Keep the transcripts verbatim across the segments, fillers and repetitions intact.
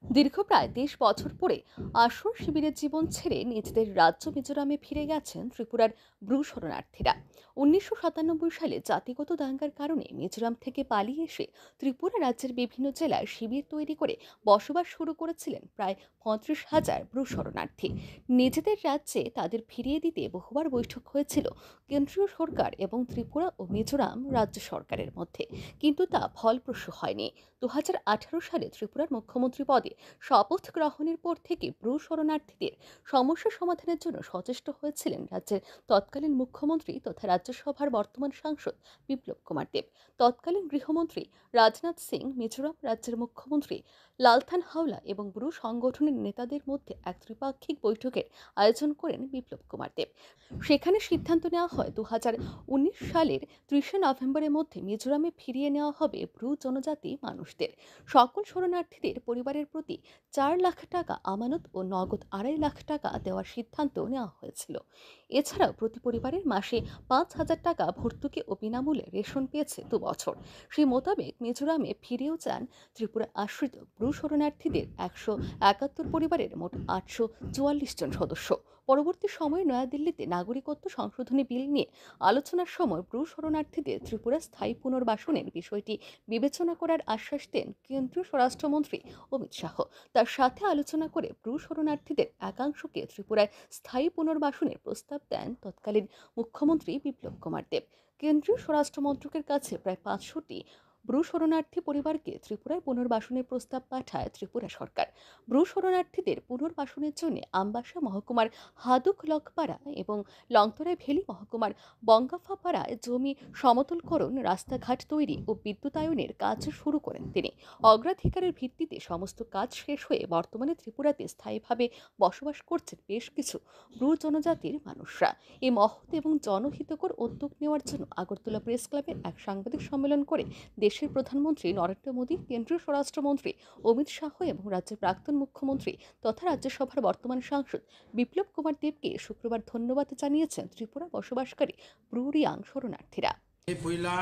দীর্ঘ প্রায় তেইশ বছর পরে আশ্রয় শিবিরের জীবন ছেড়ে নিজেদের রাজ্য মিজোরামে ফিরে গেছেন ত্রিপুরার ব্রু শরণার্থীরা। উনিশশো সাতানব্বই সালে জাতিগত দাঙ্গার কারণে মিজোরাম থেকে পালিয়ে এসে ত্রিপুরা রাজ্যের বিভিন্ন জেলায় শিবির তৈরি করে বসবাস শুরু করেছিলেন প্রায় পঁয়ত্রিশ হাজার ব্রু শরণার্থী। নিজেদের রাজ্যে তাদের ফিরিয়ে দিতে বহুবার বৈঠক হয়েছিল কেন্দ্রীয় সরকার এবং ত্রিপুরা ও মিজোরাম রাজ্য সরকারের মধ্যে, কিন্তু তা ফলপ্রসূ হয়নি। দু হাজার আঠারো সালে ত্রিপুরার মুখ্যমন্ত্রী পদে শপথ গ্রহণের পর থেকে ব্রু শরণার্থীদের সমস্যা সমাধানের জন্য সচেষ্ট হয়েছিলেন রাজ্যের তৎকালীন মুখ্যমন্ত্রী তথা রাজ্যসভার বর্তমান সাংসদ বিপ্লব কুমার দেব। তৎকালীন গৃহমন্ত্রী রাজনাথ সিং মিজোরাম রাজ্যের মুখ্যমন্ত্রী লালথান হাওলা এবং ব্রু সংগঠনের নেতাদের মধ্যে এক ত্রিপাক্ষিক বৈঠকের আয়োজন করেন বিপ্লব কুমার দেব। সেখানে সিদ্ধান্ত নেওয়া হয় দু হাজার উনিশ সালের ত্রিশে নভেম্বরের মধ্যে মিজোরামে ফিরিয়ে নেওয়া হবে ব্রু জনজাতি মানুষদের। সকল শরণার্থীদের পরিবারের প্রতি চার লাখ টাকা আমানত ও নগদ আড়াই লাখ টাকা দেওয়ার সিদ্ধান্ত নেওয়া হয়েছিল। এছাড়াও প্রতি পরিবারের মাসে পাঁচ হাজার টাকা ভর্তুকি ও বিনামূল্যে রেশন পেয়েছে দু বছর। সেই মোতাবেক মিজোরামে ফিরেও যান ত্রিপুরা আশ্রিত ব্রু শরণার্থীদের একশো একাত্তর পরিবারের মোট আটশো চুয়াল্লিশ জন সদস্য। পরবর্তী সময়ে নয়াদিল্লিতে নাগরিকত্ব সংশোধনী বিল নিয়ে আলোচনার সময় ব্রু শরণার্থীদের ত্রিপুরা স্থায়ী পুনর্বাসনের বিষয়টি বিবেচনা করার আশ্বাস দেন কেন্দ্রীয় স্বরাষ্ট্রমন্ত্রী অমিত শাহ। তার সাথে আলোচনা করে ব্রু শরণার্থীদের একাংশকে ত্রিপুরায় স্থায়ী পুনর্বাসনের প্রস্তাব দেন তৎকালীন মুখ্যমন্ত্রী বিপ্লব কুমার দেব। কেন্দ্রীয় স্বরাষ্ট্র মন্ত্রকের কাছে প্রায় পাঁচশোটি ব্রু শরণার্থী পরিবারকে ত্রিপুরায় পুনর্বাসনের প্রস্তাব পাঠায় ত্রিপুরা সরকার। ব্রু শরণার্থীদের পুনর্বাসনের জন্য আমবাসা মহকুমার হাদুক লকপাড়া এবং লংতরাই ভেলি মহকুমার বঙ্গাফাপাড়ায় জমি সমতলকরণ, রাস্তাঘাট তৈরি ও বিদ্যুতায়নের কাজ শুরু করেন তিনি। অগ্রাধিকারের ভিত্তিতে সমস্ত কাজ শেষ হয়ে বর্তমানে ত্রিপুরাতে স্থায়ীভাবে বসবাস করছেন বেশ কিছু ব্রু জনজাতির মানুষরা। এই মহৎ এবং জনহিতকর উদ্যোগ নেওয়ার জন্য আগরতলা প্রেস ক্লাবে এক সাংবাদিক সম্মেলন করে দেশের প্রধানমন্ত্রী নরেন্দ্র মোদী, কেন্দ্রীয় স্বরাষ্ট্রমন্ত্রী অমিত শাহ এবং রাজ্যের প্রাক্তন মুখ্যমন্ত্রী তথা রাজ্যসভার বর্তমান সাংসদ বিপ্লব কুমার দেবকে শুক্রবার ধন্যবাদ জানিয়েছেন ত্রিপুরা বসবাসকারী ব্রু রিয়াং শরণার্থীরা। এই পয়লা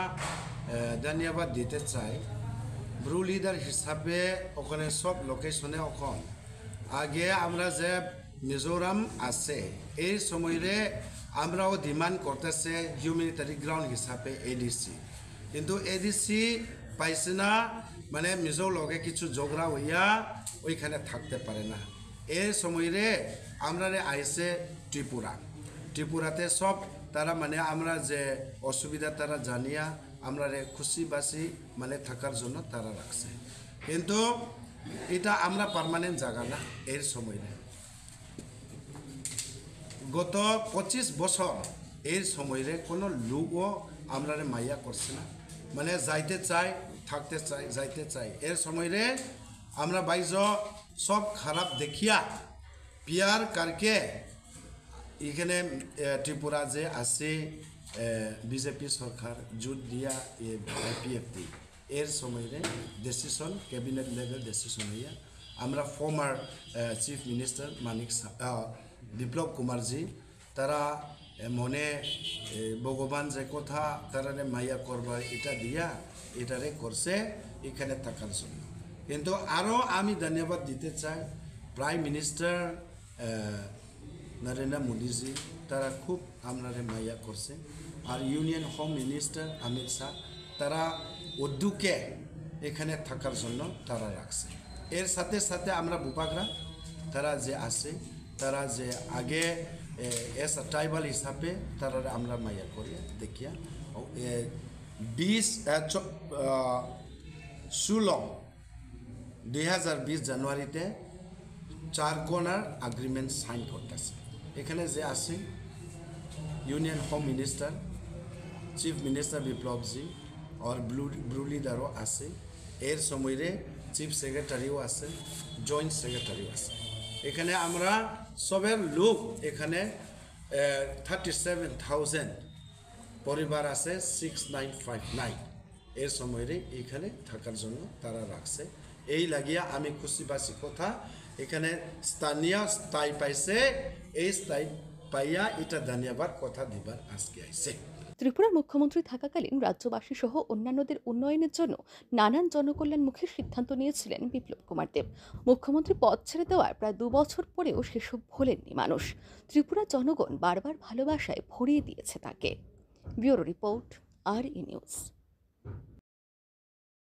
ধন্যবাদ দিতে চাই ব্রু লিডার হিসাবে ওখানে সব লোকেশনে ওখান আগে আমরা যে মিজোরাম আছে এই সময়ে আমরাও ডিমান্ড করতেছে হিউম্যানিটারি গ্রাউন্ড হিসাবে এডিসি, কিন্তু এডিসি পাইছে না, মানে মিজো লগে কিছু ঝগড়া হইয়া ওইখানে থাকতে পারে না। এই সময়ে আমরা আইসে ত্রিপুরা ত্রিপুরাতে সব তারা মানে আমরা যে অসুবিধা তারা জানিয়া আমরা খুশি বাসি মানে থাকার জন্য তারা রাখছে, কিন্তু এটা আমরা পার্মানেন্ট জায়গা না। এর সময় গত পঁচিশ বছর এর সময়ে কোনো লোকও আমরা মাইয়া করছে না, মানে যাইতে চাই থাকতে চাই যাইতে চাই। এর সময়ে আমরা বাইজ সব খারাপ দেখিয়া পিয়ার কারকে এখানে ত্রিপুরা যে আছে বিজেপি সরকার জোট দিয়া পিএফটি এর সময়ে ডিসিশন ক্যাবিনেট লেভেল ডিসিশন হইয়া আমরা former chief minister Manik Biplab Kumarji তারা মনে ভগবান যে কথা তারা মাইয়া করবা এটা দিয়া এটারে করছে এখানে থাকার জন্য। কিন্তু আরও আমি ধন্যবাদ দিতে চাই প্রাইম মিনিস্টার নরেন্দ্র মোদীজি, তারা খুব আপনারে মাইয়া করছে, আর union home minister Amit Shah তারা উদ্যোগে এখানে থাকার জন্য তারা রাখছে। এর সাথে সাথে আমরা বুপাগরা তারা যে আছে তারা যে আগে এস ট্রাইবাল হিসাবে তারা আমরা মাইয়া করি দেখিয়া বিশ ষোলো দুই হাজার বিশ জানুয়ারিতে চার কোনার এগ্রিমেন্ট সাইন করতেছে। এখানে যে আছে union home minister, chief minister Biplabji আর ব্লু ব্রু লিডারও আছে, এর সময়ে চিফ সেক্রেটারিও আছে, জয়েন্ট সেক্রেটারিও আছে। এখানে আমরা সবের লোক এখানে থার্টি সেভেন থাউজেন্ড পরিবার আছে সিক্স নাইন ফাইভ নাইন এর সময়ে এখানে থাকার জন্য তারা রাখছে। এই লাগিয়া আমি খুশিবাসী কথা এখানে স্থানীয় স্থায়ী পাইছে, এই স্থায়ী পাইয়া এটা ধন্যবাদ কথা দিবার আজকে আইছে। ত্রিপুরার মুখ্যমন্ত্রী থাকাকালীন রাজ্যবাসী সহ অন্যান্যদের উন্নয়নের জন্য নানান জনকল্যাণমুখী সিদ্ধান্ত নিয়েছিলেন বিপ্লব কুমার দেব। মুখ্যমন্ত্রী পদ ছেড়ে দেওয়ার প্রায় দু বছর পরেও সেসব ভোলেননি মানুষ। ত্রিপুরার জনগণ বারবার ভালোবাসায় ভরিয়ে দিয়েছে তাকে। ব্যুরো রিপোর্ট, আর ই নিউজ।